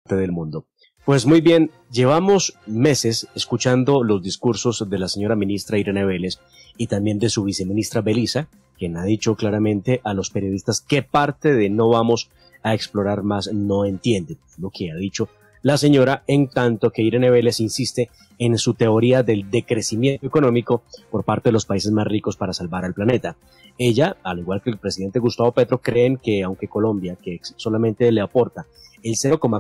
del mundo. Pues muy bien, llevamos meses escuchando los discursos de la señora ministra Irene Vélez y también de su viceministra Belisa, quien ha dicho claramente a los periodistas qué parte de no vamos a explorar más no entienden, lo que ha dicho la señora, en tanto que Irene Vélez insiste en su teoría del decrecimiento económico por parte de los países más ricos para salvar al planeta. Ella, al igual que el presidente Gustavo Petro, creen que aunque Colombia, que solamente le aporta el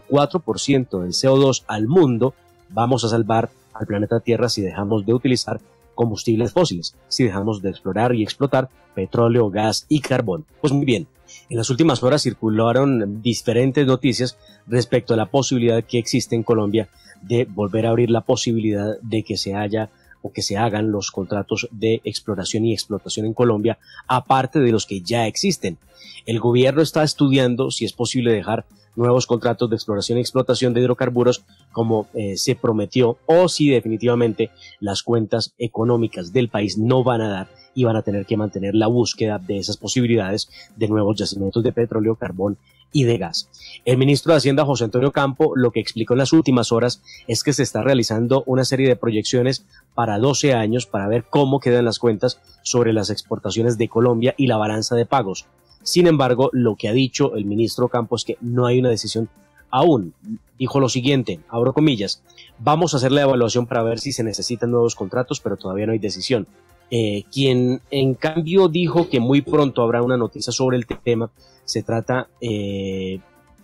0,4% del CO2 al mundo, vamos a salvar al planeta Tierra si dejamos de utilizar combustibles fósiles, si dejamos de explorar y explotar petróleo, gas y carbón. Pues muy bien, en las últimas horas circularon diferentes noticias respecto a la posibilidad que existe en Colombia de volver a abrir la posibilidad de que se haya o que se hagan los contratos de exploración y explotación en Colombia, aparte de los que ya existen. El gobierno está estudiando si es posible dejar nuevos contratos de exploración y explotación de hidrocarburos como se prometió, o si definitivamente las cuentas económicas del país no van a dar y van a tener que mantener la búsqueda de esas posibilidades de nuevos yacimientos de petróleo, carbón y de gas. El ministro de Hacienda, José Antonio Campo, lo que explicó en las últimas horas es que se está realizando una serie de proyecciones para 12 años para ver cómo quedan las cuentas sobre las exportaciones de Colombia y la balanza de pagos. Sin embargo, lo que ha dicho el ministro Campo es que no hay una decisión aún. Dijo lo siguiente, abro comillas, vamos a hacer la evaluación para ver si se necesitan nuevos contratos, pero todavía no hay decisión. Quien en cambio dijo que muy pronto habrá una noticia sobre el tema, se trata de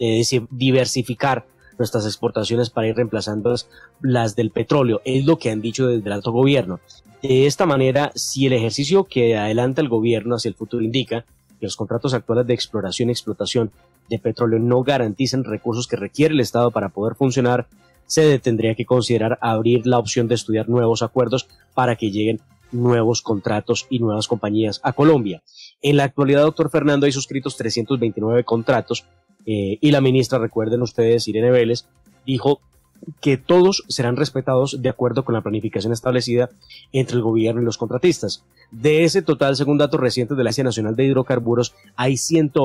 diversificar nuestras exportaciones para ir reemplazando las del petróleo, es lo que han dicho desde el alto gobierno. De esta manera, si el ejercicio que adelanta el gobierno hacia el futuro indica que los contratos actuales de exploración y explotación de petróleo no garantizan recursos que requiere el Estado para poder funcionar, se tendría que considerar abrir la opción de estudiar nuevos acuerdos para que lleguen nuevos contratos y nuevas compañías a Colombia. En la actualidad, doctor Fernando, hay suscritos 329 contratos y la ministra, recuerden ustedes, Irene Vélez, dijo que todos serán respetados de acuerdo con la planificación establecida entre el gobierno y los contratistas. De ese total, según datos recientes de la Agencia Nacional de Hidrocarburos, hay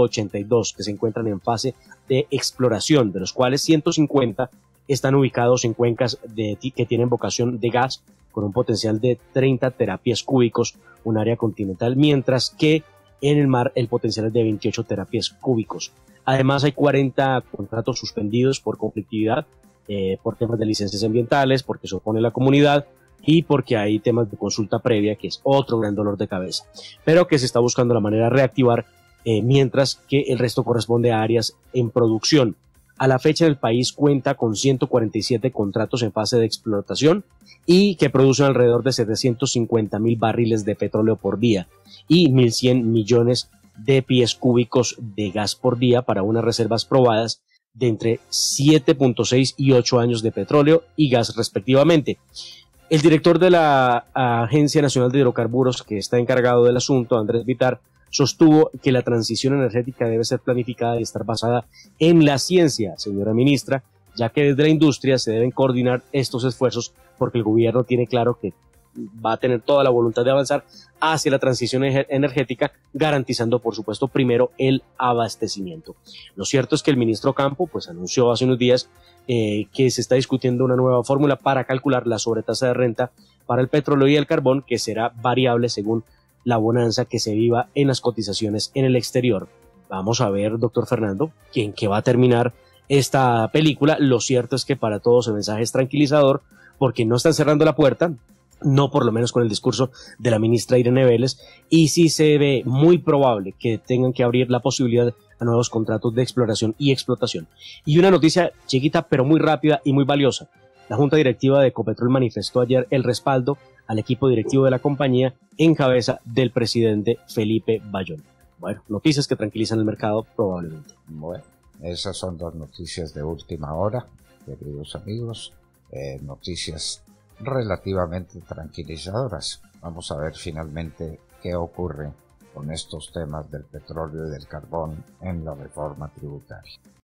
182 que se encuentran en fase de exploración, de los cuales 150 están ubicados en cuencas que tienen vocación de gas, con un potencial de 30 terapias cúbicos, un área continental, mientras que en el mar el potencial es de 28 terapias cúbicos. Además, hay 40 contratos suspendidos por conflictividad, por temas de licencias ambientales, porque se opone la comunidad y porque hay temas de consulta previa, que es otro gran dolor de cabeza, pero que se está buscando la manera de reactivar, mientras que el resto corresponde a áreas en producción. A la fecha, el país cuenta con 147 contratos en fase de explotación y que producen alrededor de 750.000 barriles de petróleo por día y 1.100 millones de pies cúbicos de gas por día para unas reservas probadas de entre 7.6 y 8 años de petróleo y gas respectivamente. El director de la Agencia Nacional de Hidrocarburos, que está encargado del asunto, Andrés Vitar, sostuvo que la transición energética debe ser planificada y estar basada en la ciencia, señora ministra, ya que desde la industria se deben coordinar estos esfuerzos porque el gobierno tiene claro que va a tener toda la voluntad de avanzar hacia la transición energética, garantizando, por supuesto, primero el abastecimiento. Lo cierto es que el ministro Campo pues anunció hace unos días que se está discutiendo una nueva fórmula para calcular la sobretasa de renta para el petróleo y el carbón, que será variable según la bonanza que se viva en las cotizaciones en el exterior. Vamos a ver, doctor Fernando, en qué va a terminar esta película. Lo cierto es que para todos el mensaje es tranquilizador porque no están cerrando la puerta, no por lo menos con el discurso de la ministra Irene Vélez, y sí se ve muy probable que tengan que abrir la posibilidad a nuevos contratos de exploración y explotación. Y una noticia chiquita pero muy rápida y muy valiosa. La Junta Directiva de Ecopetrol manifestó ayer el respaldo al equipo directivo de la compañía en cabeza del presidente Felipe Bayón. Bueno, noticias que tranquilizan el mercado probablemente. Bueno, esas son dos noticias de última hora, queridos amigos, noticias relativamente tranquilizadoras. Vamos a ver finalmente qué ocurre con estos temas del petróleo y del carbón en la reforma tributaria.